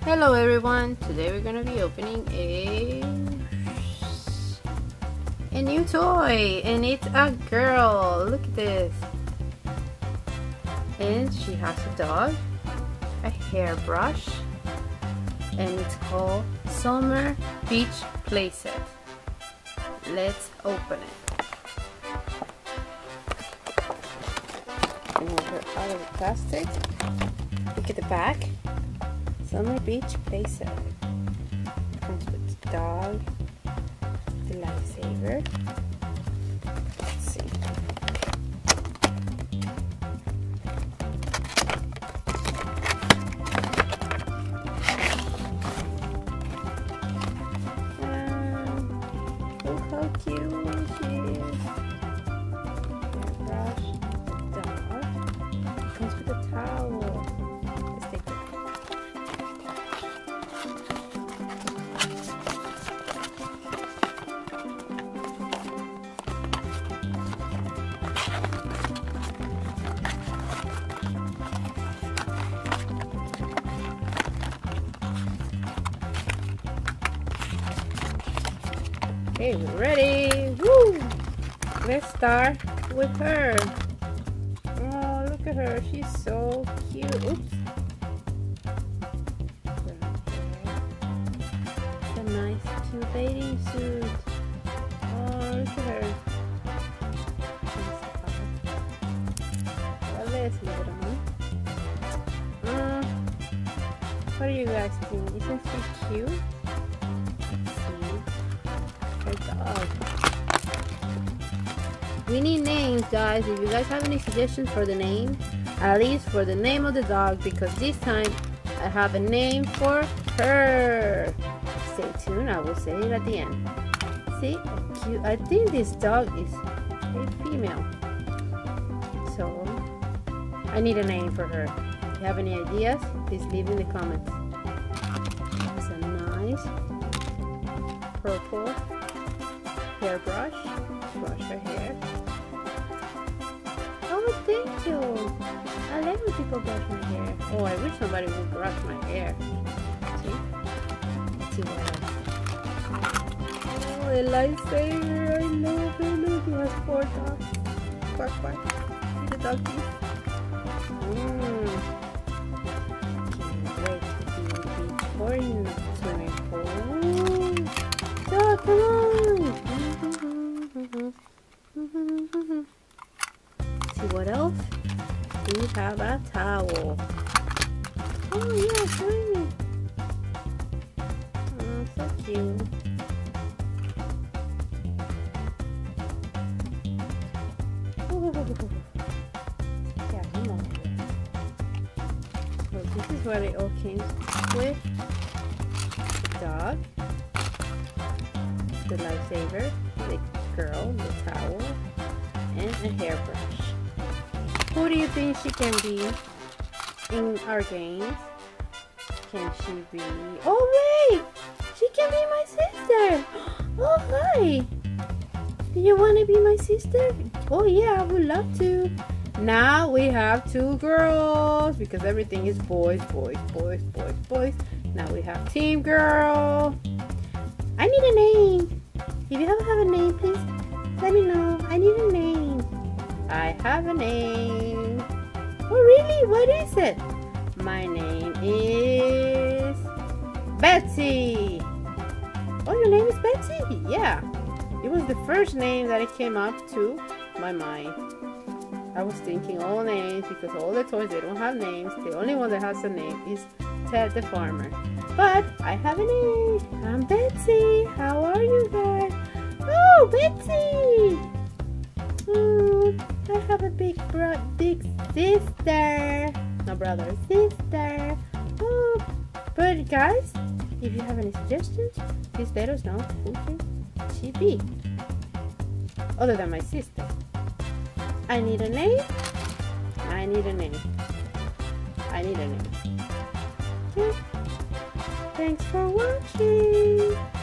Hello everyone, today we're gonna be opening a new toy, and it's a girl. Look at this. And she has a dog, a hairbrush, and it's called Summer Beach Playset. Let's open it. Remove her out of the plastic. Look at the back. Summer Beach Playset. Comes with the dog, the lifesaver. Let's see. Look how cute she is. Hairbrush, dog. Comes with a towel. Let's take it. Okay, we're ready. Woo! Let's start with her. Oh, look at her. She's so cute. Oops. It's a nice, cute bathing suit. Oh, look at her. Well, let's leave it on. What do you guys think? Isn't she cute? Dog. We need names, guys. If you guys have any suggestions for the name, at least for the name of the dog, because this time I have a name for her. Stay tuned, I will say it at the end. See, cute. I think this dog is a female, so I need a name for her. If you have any ideas, please leave in the comments. It's a nice purple hairbrush, brush her hair. Oh, thank you. I like when people brush my hair. Oh, I wish somebody would brush my hair. See? Let's see what else. Oh, a lifesaver. I love it. Look, it has 4 dogs. Quack, quack. See the doggies? Can't wait to be before in the swimming pool. Dog, come on. See what else? We have a towel. Oh yeah, shiny. Oh, so cute. Oh. Yeah, come on. So this is what it all came with. The dog, the lifesaver, the girl, the towel, and a hairbrush. Who do you think she can be in our games? Can she be... Oh wait! She can be my sister! Oh hi! Do you want to be my sister? Oh yeah, I would love to. Now we have 2 girls because everything is boys, boys, boys, boys, boys. Now we have team girl. I need a name. If you have a name, please let me know. I need a name. I have a name. Oh really? What is it? My name is Betsy. Oh, your name is Betsy? Yeah. It was the first name that it came up to my mind. I was thinking all names because all the toys, they don't have names. The only one that has a name is Ted the farmer. But I have a name. I'm Betsy. How are you guys? Oh, Betsy! Oh, I have a big sister. No brother, sister. Oh, but guys, if you have any suggestions, please let us know who can she be. Other than my sister. I need a name. I need a name. I need a name. Okay. Thanks for watching.